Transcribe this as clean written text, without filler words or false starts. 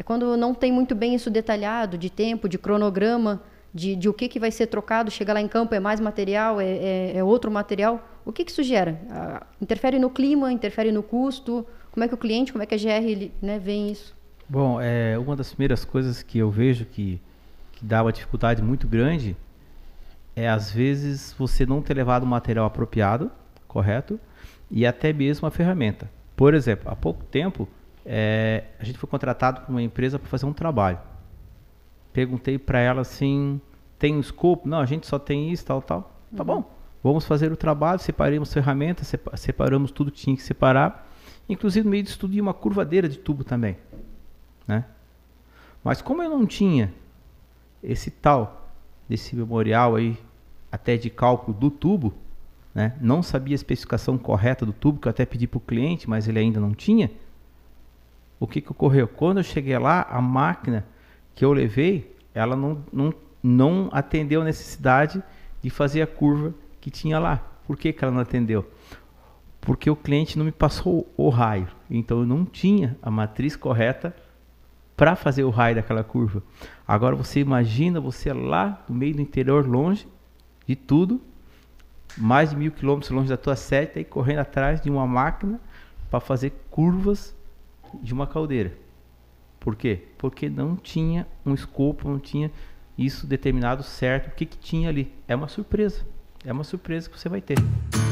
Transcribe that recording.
É quando não tem muito bem isso detalhado, de tempo, de cronograma, de o que vai ser trocado, chega lá em campo, é mais material, é outro material. O que isso gera? Interfere no clima, interfere no custo? Como é que o cliente, como é que a GR, né, vê isso? Bom, uma das primeiras coisas que eu vejo que dá uma dificuldade muito grande é, às vezes, você não ter levado o material apropriado, correto? E até mesmo a ferramenta. Por exemplo, há pouco tempo, a gente foi contratado por uma empresa para fazer um trabalho. Perguntei para ela assim, tem um escopo? Não, a gente só tem isso, tal, tal. Tá bom, vamos fazer o trabalho, separamos ferramentas, separamos tudo que tinha que separar. Inclusive, no meio disso tudo, ia uma curvadeira de tubo também, né? Mas como eu não tinha desse memorial aí, até de cálculo do tubo, né? Não sabia a especificação correta do tubo, que eu até pedi para o cliente, mas ele ainda não tinha. O que ocorreu? Quando eu cheguei lá, a máquina que eu levei, ela não atendeu a necessidade de fazer a curva que tinha lá. Por que ela não atendeu? Porque o cliente não me passou o raio. Então eu não tinha a matriz correta para fazer o raio daquela curva. Agora você imagina você lá no meio do interior, longe de tudo, mais de 1000 quilômetros longe da tua seta e correndo atrás de uma máquina para fazer curvas de uma caldeira. Por quê? Porque não tinha um escopo, não tinha isso determinado certo, o que tinha ali. É uma surpresa que você vai ter.